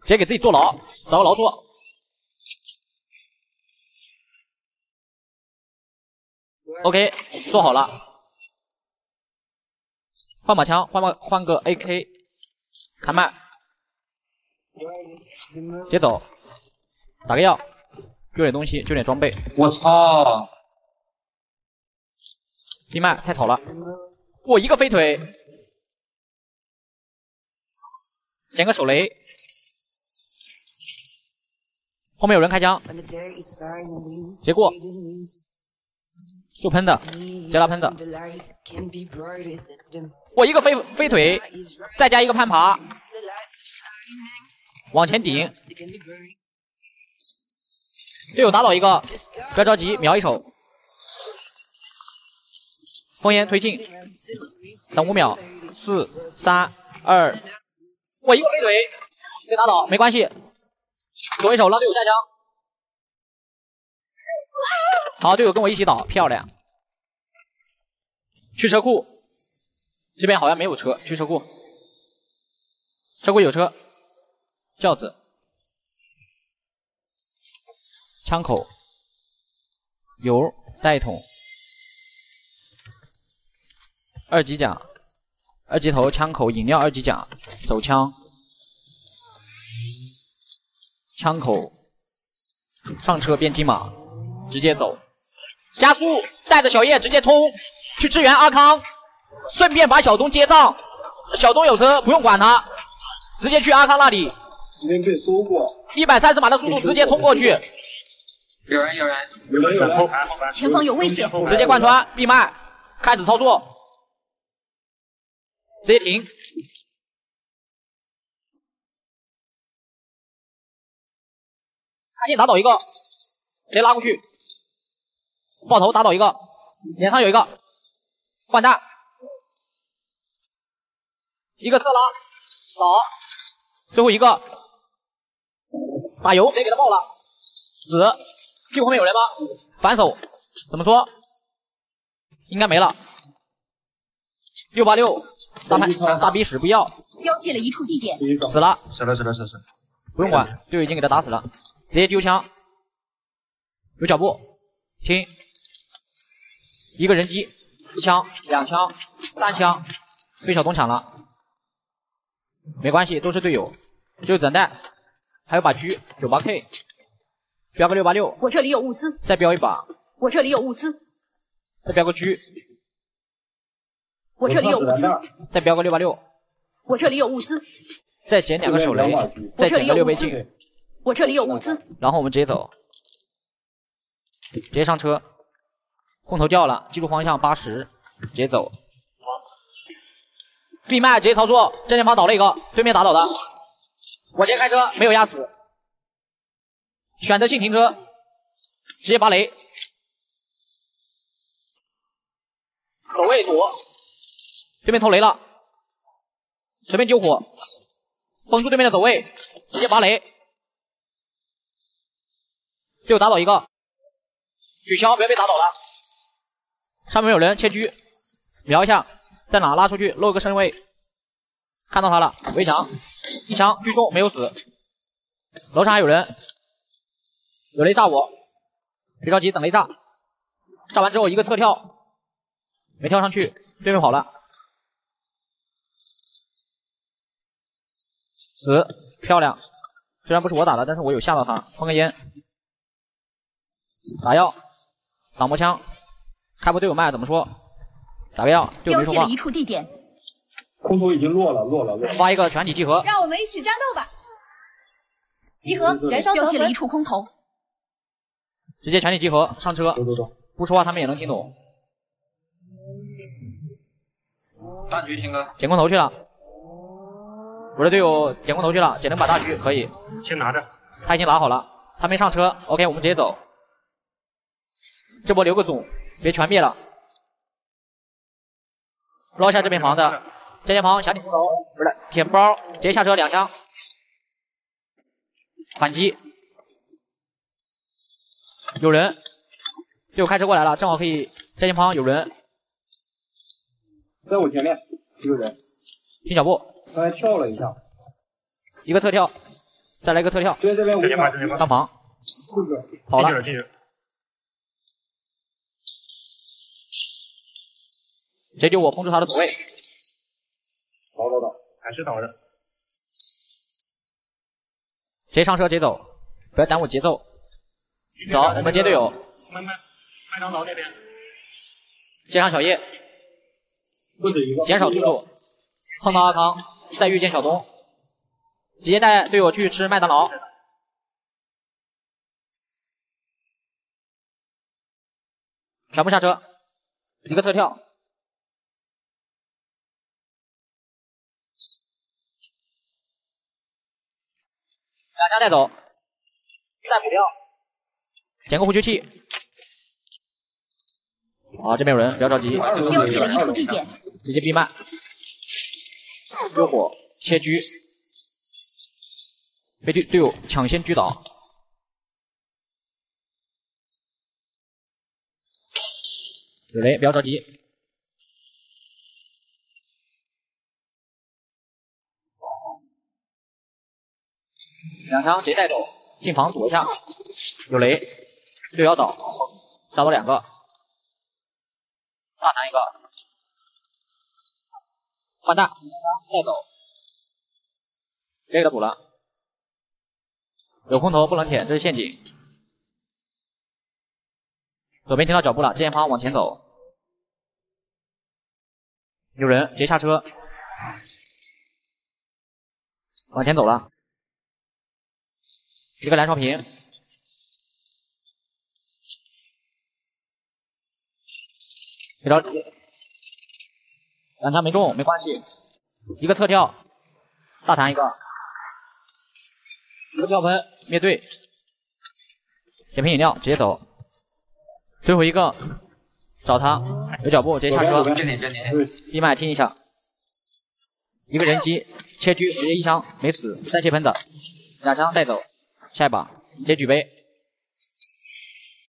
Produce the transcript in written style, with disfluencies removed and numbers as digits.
接给自己坐牢，找个牢坐。OK， 做好了。换把枪，换个 AK， 砍麦，接走，打个药，丢点东西，丢点装备。 我操！ 闭麦太吵了，我一个飞腿，捡个手雷，后面有人开枪，结果就喷的，接拉喷的，我一个飞腿，再加一个攀爬，往前顶，队友打倒一个，不要着急，瞄一手。烽烟推进，等5秒，4、3、2，我一个飞腿被打倒，没关系，躲一手让队友下枪。好，队友跟我一起倒，漂亮。去车库，这边好像没有车，去车库。车库有车，轿子，枪口，油带一桶。2级甲，2级头，枪口，饮料2级甲，手枪，枪口，上车变金马，直接走，加速，带着小叶直接冲去支援阿康，顺便把小东接上。小东有车，不用管他，直接去阿康那里。 这边被搜过 130码的速度直接冲过去。 有人， 前方有危险！ 直接贯穿，闭麦，开始操作。直接停，看见打倒一个，直接拉过去，爆头打倒一个，脸上有一个，换弹，一个侧拉，倒，最后一个，打油，直接给他爆了，死，屁股后面有人吗？反手，怎么说？应该没了。686，大鼻屎不要， 标记了一处地点， 死了，不用管，队友已经给他打死了，直接丢枪，有脚步，听，一个人机，1枪，2枪，3枪，被小东抢了，没关系，都是队友，只有子弹袋，还有把狙98K， 标个686， 我这里有物资， 再标一把， 我这里有物资， 再标个狙。 我这里有物资， 再标个686。 我这里有物资， 再捡2个手雷，再捡个6倍镜。 我这里有物资， 然后我们直接走，直接上车。空投掉了，记住方向80，直接走。闭麦直接操作，正前方倒了一个，对面打倒的。我直接开车，没有压死。选择性停车，直接拔雷。走位躲。对面投雷了，随便丢火，封住对面的走位，直接拔雷。队友打倒一个，取消，不要被打倒了。上面有人切狙，瞄一下，在哪拉出去，露个身位。看到他了，围墙，1枪狙中，没有死。楼上还有人，有雷炸我，别着急，等雷炸。炸完之后一个侧跳，没跳上去，对面跑了。死，漂亮！虽然不是我打的，但是我有吓到他。放个烟，打药，挡波枪，开波队友麦怎么说？打个药，队友没说话。 标记了一处地点， 空投已经落了。 发一个全体集合， 让我们一起战斗吧！集合，燃烧标记了一处空投， 直接全体集合上车。 走， 不说话他们也能听懂。 大狙听哥， 捡空投去了。我的队友捡空投去了，捡了把大狙可以， 先拿着。 他已经拿好了，他没上车。OK， 我们直接走。这波留个种，别全灭了。捞一下这边房子，这间房小点空投，不是舔包，直接下车2枪，反击。有人，队友开车过来了，正好可以。这间房有人， 在我前面一个人， 听脚步。 刚才跳了一下， 一个侧跳， 再来个侧跳， 这边直接发，直接发。 上旁，跑了。 继续。 解救我控制他的走位。 倒， 还是倒着。 直接上车，直接走，不要耽误节奏。走，我们接队友。 麦当劳那边。 接上小叶， 不止一个， 减少速度。碰到阿康，再遇见小东，直接带队友去吃麦当劳。全部下车，一个侧跳。两家带走，再补掉，捡个呼吸器。好，这边有人，不要着急。 标记了移除地点， 直接闭麦，幽火切狙，被队友抢先狙倒。有雷，不要着急。两枪直接带走，进房躲一下。有雷，队友要倒，打倒2个。大残一个，换大，带走，这个给他补了。有空投不能舔，这是陷阱。左边听到脚步了，前方往前走。有人，直接下车，往前走了。一个蓝烧瓶。别着急，两枪没中，没关系。一个侧跳，大弹一个，一个跳喷灭队，点瓶饮料直接走。最后一个找他，有脚步直接下车，闭麦听一下。一个人机切狙直接1枪没死，再切喷的，2枪带走。下一把直接举杯。